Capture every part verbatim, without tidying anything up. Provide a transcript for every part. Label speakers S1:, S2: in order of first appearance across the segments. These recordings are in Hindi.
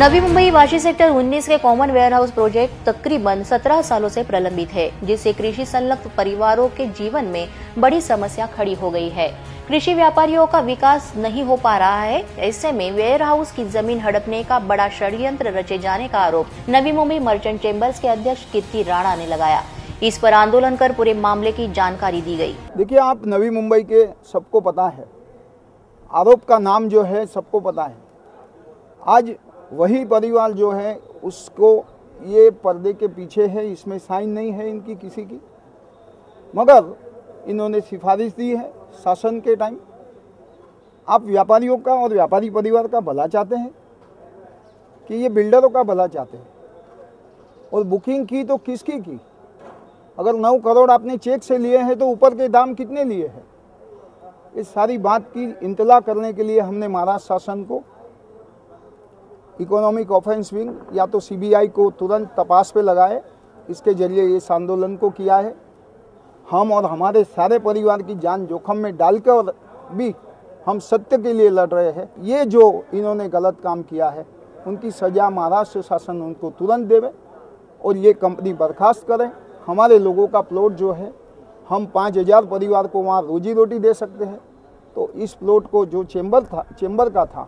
S1: नवी मुंबई वाशी सेक्टर उन्नीस के कॉमन वेयरहाउस प्रोजेक्ट तकरीबन सत्रह सालों से प्रलंबित है, जिससे कृषि संलग्न परिवारों के जीवन में बड़ी समस्या खड़ी हो गई है। कृषि व्यापारियों का विकास नहीं हो पा रहा है। ऐसे में वेयरहाउस की जमीन हड़पने का बड़ा षड्यंत्र रचे जाने का आरोप नवी मुंबई मर्चेंट चेंबर्स के अध्यक्ष कीर्ति राणा ने लगाया। इस पर आंदोलन कर पूरे मामले की जानकारी दी गई।
S2: देखिए, आप नवी मुंबई के सबको पता है, आरोप का नाम जो है सबको पता है। आज वही परिवार जो है उसको ये पर्दे के पीछे है, इसमें साइन नहीं है इनकी किसी की, मगर इन्होंने सिफारिश दी है शासन के टाइम। आप व्यापारियों का और व्यापारी परिवार का भला चाहते हैं कि ये बिल्डरों का भला चाहते हैं? और बुकिंग की तो किसकी की? अगर नौ करोड़ आपने चेक से लिए हैं तो ऊपर के दाम कितने लिए हैं? इस सारी बात की इंतला करने के लिए हमने महाराष्ट्र शासन को इकोनॉमिक ऑफेंस विंग या तो सीबीआई को तुरंत तपास पे लगाए, इसके जरिए इस आंदोलन को किया है। हम और हमारे सारे परिवार की जान जोखिम में डालकर भी हम सत्य के लिए लड़ रहे हैं। ये जो इन्होंने गलत काम किया है उनकी सज़ा महाराष्ट्र शासन उनको तुरंत देवे और ये कंपनी बर्खास्त करें। हमारे लोगों का प्लॉट जो है, हम पाँच हज़ार परिवार को वहाँ रोजी रोटी दे सकते हैं, तो इस प्लॉट को जो चेंबर था चेंबर का था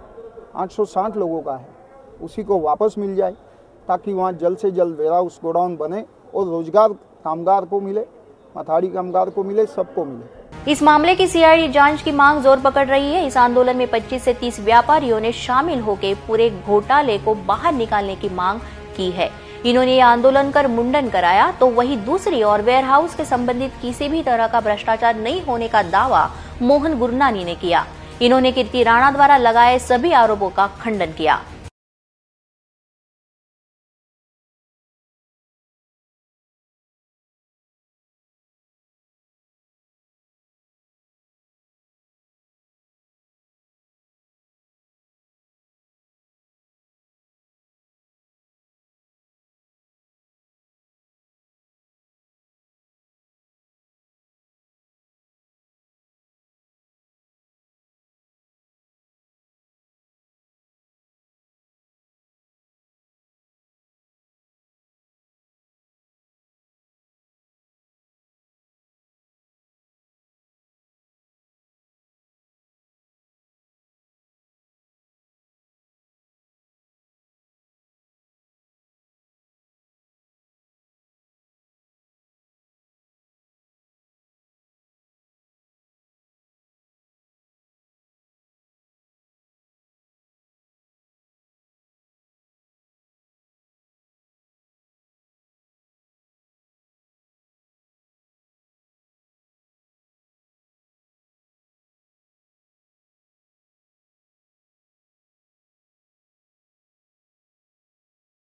S2: आठ सौ साठ लोगों का है, उसी को वापस मिल जाए ताकि वहाँ जल्द से जल्द वेयरहाउस गोडाउन बने और रोजगार कामगार को मिले, मथाड़ी कामगार को मिले, सबको मिले।
S1: इस मामले की सीआईडी जांच की मांग जोर पकड़ रही है। इस आंदोलन में पच्चीस से तीस व्यापारियों ने शामिल होकर पूरे घोटाले को बाहर निकालने की मांग की है। इन्होंने ये आंदोलन कर मुंडन कराया, तो वही दूसरी ओर वेयरहाउस के संबंधित किसी भी तरह का भ्रष्टाचार नहीं होने का दावा मोहन गुरनानी ने किया। इन्होंने कीर्ति राणा द्वारा लगाए सभी आरोपों का खंडन किया।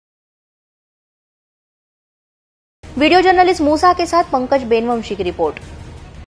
S1: वीडियो जर्नलिस्ट मूसा के साथ पंकज बेनवंशी की रिपोर्ट।